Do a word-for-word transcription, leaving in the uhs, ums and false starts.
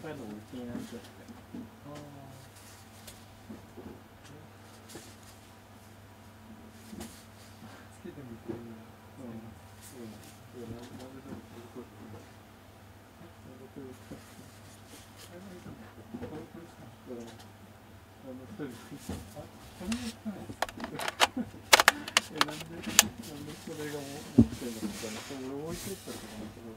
北海道俺気になっちゃって。ああ。 つけてみてるの。 うん。そうなんですよ。なんででもこういうこと。なんでこういうこと。 あれがいいんだけど、これこれさ。 うん。あの一人。 あ、これがつかないです。 え、なんで、なんでそれが持ってんのかな。俺置いてったとかなと思